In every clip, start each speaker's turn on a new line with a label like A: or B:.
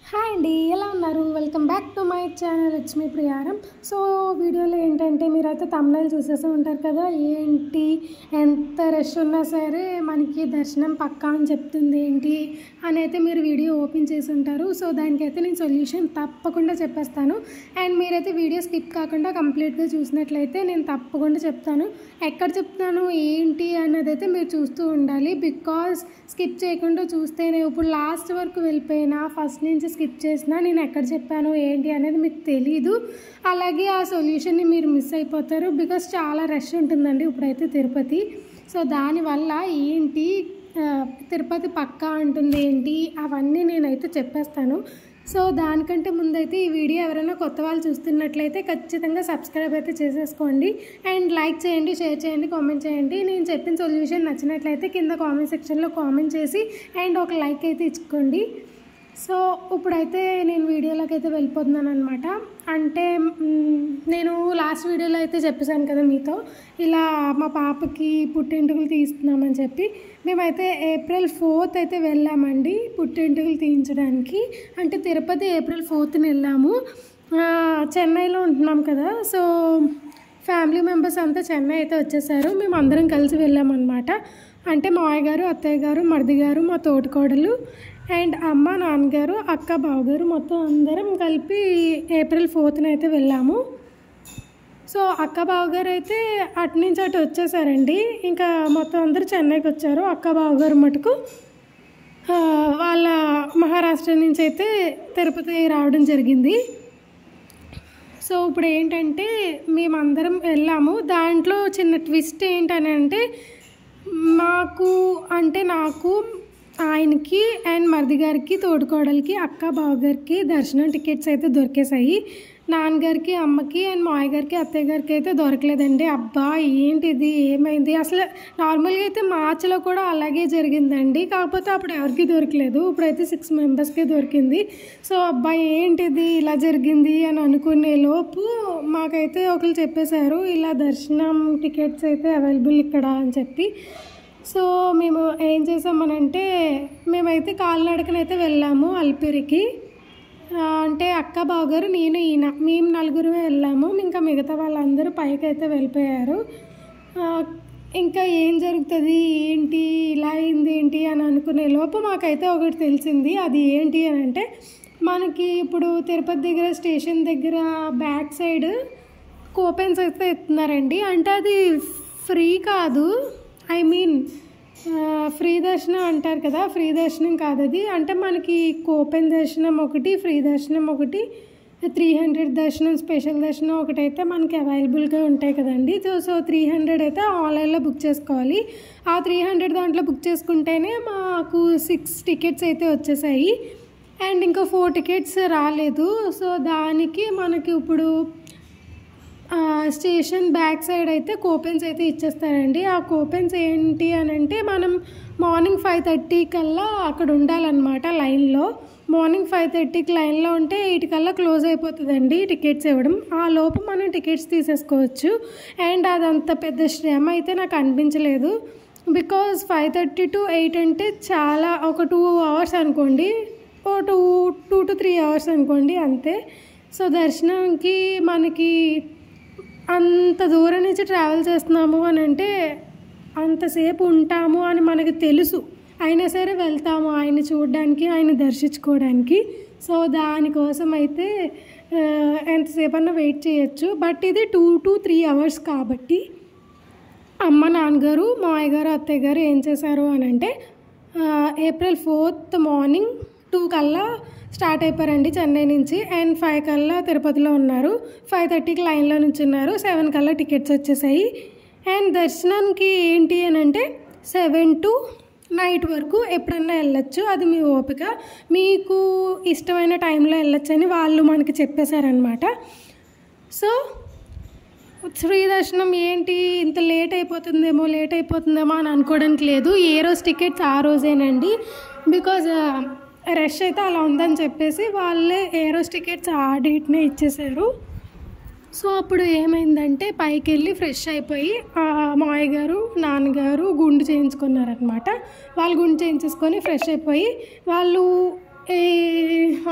A: Hi అండి, ఎలా ఉన్నారు? Welcome back to my channel. It's me Priyaram. So వీడియోలో ఏంటంటే మీరైతే తమిళనాడు చూసేసి ఉంటారు కదా, ఏంటి ఎంత రష్ ఉన్నా సరే మనకి దర్శనం పక్కా అని చెప్తుంది ఏంటి అని అయితే మీరు వీడియో ఓపెన్ చేసి ఉంటారు. సో దానికైతే నేను సొల్యూషన్ తప్పకుండా చెప్పేస్తాను. అండ్ మీరైతే వీడియో స్కిప్ కాకుండా కంప్లీట్గా చూసినట్లయితే నేను తప్పకుండా చెప్తాను. ఎక్కడ చెప్తాను ఏంటి అన్నది అయితే మీరు చూస్తూ ఉండాలి. బికాజ్ స్కిప్ చేయకుండా చూస్తేనే ఇప్పుడు లాస్ట్ వరకు వెళ్ళిపోయినా ఫస్ట్ నుంచి స్కిప్ చేసినా నేను ఎక్కడ చెప్పాను ఏంటి అనేది మీకు తెలీదు. అలాగే ఆ సొల్యూషన్ని మీరు మిస్ అయిపోతారు. బికాజ్ చాలా రష్ ఉంటుందండి ఇప్పుడైతే తిరుపతి. సో దానివల్ల ఏంటి తిరుపతి పక్కా అంటుంది ఏంటి అవన్నీ నేనైతే చెప్పేస్తాను. సో దానికంటే ముందైతే ఈ వీడియో ఎవరైనా కొత్త వాళ్ళు చూస్తున్నట్లయితే ఖచ్చితంగా సబ్స్క్రైబ్ అయితే చేసేసుకోండి. అండ్ లైక్ చేయండి, షేర్ చేయండి, కామెంట్ చేయండి. నేను చెప్పిన సొల్యూషన్ నచ్చినట్లయితే కింద కామెంట్ సెక్షన్లో కామెంట్ చేసి అండ్ ఒక లైక్ అయితే ఇచ్చుకోండి. సో ఇప్పుడైతే నేను వీడియోలోకి అయితే వెళ్ళిపోతున్నాను అనమాట. అంటే నేను లాస్ట్ వీడియోలో అయితే చెప్పేశాను కదా మీతో, ఇలా మా పాపకి పుట్టెంటుకలు తీస్తున్నామని చెప్పి. మేమైతే April 4th అయితే వెళ్ళామండి పుట్టెంటుకలు తీయించడానికి. అంటే తిరుపతి April 4th వెళ్ళాము. చెన్నైలో ఉంటున్నాం కదా, సో ఫ్యామిలీ మెంబర్స్ అంతా చెన్నై అయితే వచ్చేసారు. మేము అందరం కలిసి వెళ్ళామన్నమాట. అంటే మావయ్య గారు, అత్తయ్య గారు, మరిది గారు, మా తోటికోడలు అండ్ అమ్మ, నాన్నగారు, అక్క, బావగారు మొత్తం అందరం కలిపి April 4th అయితే వెళ్ళాము. సో అక్క బావగారు అయితే అటు నుంచి అటు వచ్చేసారండి. ఇంకా మొత్తం అందరూ చెన్నైకి వచ్చారు. అక్క బావగారు మటుకు వాళ్ళ మహారాష్ట్ర నుంచి అయితే తిరుపతి రావడం జరిగింది. సో ఇప్పుడు ఏంటంటే మేమందరం వెళ్ళాము. దాంట్లో చిన్న ట్విస్ట్ ఏంటని అంటే నాకు ఆయనకి అండ్ మరిది గారికి, తోడుకోడలికి, అక్క బావగారికి దర్శనం టికెట్స్ అయితే దొరికేసాయి. నాన్నగారికి, అమ్మకి అండ్ మావయ్య గారికి, అత్తయ్య గారికి అయితే దొరకలేదండి. అబ్బా ఏంటిది, ఏమైంది? అసలు నార్మల్గా అయితే మార్చిలో కూడా అలాగే జరిగిందండి. కాకపోతే అప్పుడు ఎవరికి దొరకలేదు. ఇప్పుడైతే 6 మెంబర్స్కే దొరికింది. సో అబ్బా ఏంటిది ఇలా జరిగింది అని అనుకునే లోపు మాకైతే ఒకరు చెప్పేశారు, ఇలా దర్శనం టికెట్స్ అయితే అవైలబుల్ ఇక్కడ అని చెప్పి. సో మేము ఏం చేసామనంటే మేమైతే కాలినడకనైతే వెళ్ళాము అలిపిరికి. అంటే అక్క బావగారు, నేను, ఈయన మేము నలుగురు వెళ్ళాము. ఇంకా మిగతా వాళ్ళందరూ పైకి అయితే వెళ్ళిపోయారు. ఇంకా ఏం జరుగుతుంది ఏంటి ఇలా అయింది ఏంటి అని అనుకునే లోపు మాకైతే ఒకటి తెలిసింది. అది ఏంటి అని అంటే మనకి ఇప్పుడు తిరుపతి దగ్గర స్టేషన్ దగ్గర బ్యాక్ సైడ్ కూపెన్స్ అయితే ఇస్తున్నారండి. అంటే అది ఫ్రీ కాదు, ఐ మీన్ ఫ్రీ దర్శనం అంటారు కదా, ఫ్రీ దర్శనం కాదు అది. అంటే మనకి కూపెన్ దర్శనం ఒకటి, ఫ్రీ దర్శనం ఒకటి, 300 దర్శనం, స్పెషల్ దర్శనం ఒకటైతే మనకి అవైలబుల్గా ఉంటాయి కదండి. సో 300 అయితే ఆన్లైన్లో బుక్ చేసుకోవాలి. ఆ 300 దాంట్లో బుక్ చేసుకుంటేనే మాకు 6 టికెట్స్ అయితే వచ్చేసాయి. అండ్ ఇంకా 4 టికెట్స్ రాలేదు. సో దానికి మనకి ఇప్పుడు స్టేషన్ బ్యాక్ సైడ్ అయితే కూపెన్స్ అయితే ఇచ్చేస్తారండి. ఆ కూపెన్స్ ఏంటి అని అంటే మనం మార్నింగ్ 5:30 కల్లా అక్కడ ఉండాలన్నమాట లైన్లో. మార్నింగ్ 5:30కి లైన్లో ఉంటే 8 కల్లా క్లోజ్ అయిపోతుందండి టికెట్స్ ఇవ్వడం. ఆ లోపు మనం టికెట్స్ తీసేసుకోవచ్చు. అండ్ అదంత పెద్ద శ్రమ అయితే నాకు అనిపించలేదు. బికాజ్ 5:30 to 8 అంటే చాలా, ఒక 2 hours అనుకోండి, 2 to 3 hours అనుకోండి అంతే. సో దర్శనంకి మనకి అంత దూరం నుంచి ట్రావెల్ చేస్తున్నాము అని అంటే అంతసేపు ఉంటాము అని మనకు తెలుసు. అయినా సరే వెళ్తాము ఆయన చూడడానికి, ఆయన దర్శించుకోవడానికి. సో దానికోసం అయితే ఎంతసేపు అన్నా వెయిట్ చేయొచ్చు. బట్ ఇది 2 to 3 hours కాబట్టి అమ్మ, నాన్నగారు, మావయ్య గారు, అత్తయ్య గారు ఏం చేశారు అని అంటే April 4th మార్నింగ్ 2 కల్లా స్టార్ట్ అయిపోయారండి చెన్నై నుంచి. అండ్ 5 కల్లా తిరుపతిలో ఉన్నారు. 5:30కి లైన్లో నుంచి ఉన్నారు. 7 కల్లా టికెట్స్ వచ్చేసాయి. అండ్ దర్శనానికి ఏంటి అని అంటే 7 to నైట్ వరకు ఎప్పుడన్నా వెళ్ళొచ్చు, అది మీ ఓపిక, మీకు ఇష్టమైన టైంలో వెళ్ళొచ్చు అని వాళ్ళు మనకి చెప్పేశారనమాట. సో ఫ్రీ దర్శనం ఏంటి ఇంత లేట్ అయిపోతుందేమో అని అనుకోవడానికి లేదు. ఏ రోజు టికెట్స్ ఆ రోజేనండి. బికాజ్ రష్ అయితే అలా ఉందని చెప్పేసి వాళ్ళే ఏ రోజు టికెట్స్ ఆ డేట్నే ఇచ్చేసారు. సో అప్పుడు ఏమైందంటే పైకి వెళ్ళి ఫ్రెష్ అయిపోయి మావయ్య గారు, నాన్నగారు గుండు చేయించుకున్నారనమాట. వాళ్ళు గుండు చేయించుకొని ఫ్రెష్ అయిపోయి వాళ్ళు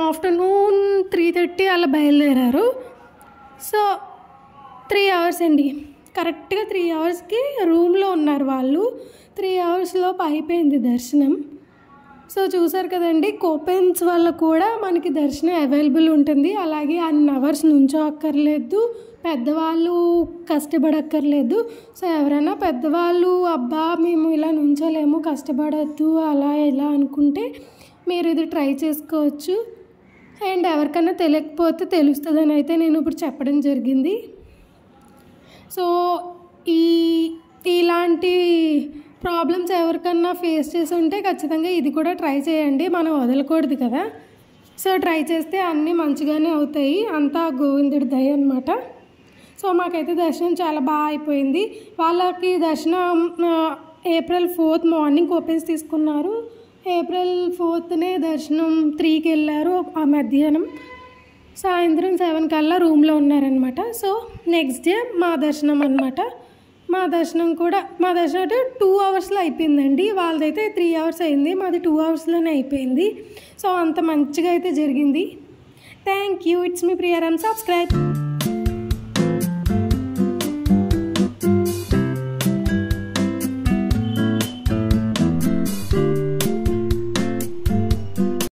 A: ఆఫ్టర్నూన్ 3:30 అలా బయలుదేరారు. సో 3 అవర్స్ అండి, కరెక్ట్గా 3 అవర్స్కి రూమ్లో ఉన్నారు వాళ్ళు. 3 అవర్స్లోపు అయిపోయింది దర్శనం. సో చూసారు కదండి, కోపెన్స్ వల్ల కూడా మనకి దర్శనం అవైలబుల్ ఉంటుంది. అలాగే అన్ని అవర్స్ నుంచో అక్కర్లేదు, పెద్దవాళ్ళు కష్టపడక్కర్లేదు. సో ఎవరైనా పెద్దవాళ్ళు అబ్బా మేము ఇలా నుంచోలేము, కష్టపడద్దు అలా ఇలా అనుకుంటే మీరు ఇది ట్రై చేసుకోవచ్చు. అండ్ ఎవరికైనా తెలియకపోతే తెలుస్తుందని అయితే నేను ఇప్పుడు చెప్పడం జరిగింది. సో ఇలాంటి ప్రాబ్లమ్స్ ఎవరికన్నా ఫేస్ చేసి ఉంటే ఖచ్చితంగా ఇది కూడా ట్రై చేయండి, మనం వదలకూడదు కదా. సో ట్రై చేస్తే అన్నీ మంచిగానే అవుతాయి, అంతా గోవిందుడి దయ అన్నమాట. సో మాకైతే దర్శనం చాలా బాగా అయిపోయింది. వాళ్ళకి దర్శనం April 4th మార్నింగ్ కోపెన్స్ తీసుకున్నారు. April 4th దర్శనం 3కి వెళ్ళారు. ఆ మధ్యాహ్నం సాయంత్రం 7 కల్లా రూమ్లో ఉన్నారనమాట. సో నెక్స్ట్ డే మా దర్శనం అనమాట. మా దర్శనం 2 అవర్స్లో అయిపోయిందండి. వాళ్ళదైతే 3 అవర్స్ అయింది, మాది 2 అవర్స్లోనే అయిపోయింది. సో అంత మంచిగా అయితే జరిగింది. Thank you. It's me Priya. Subscribe.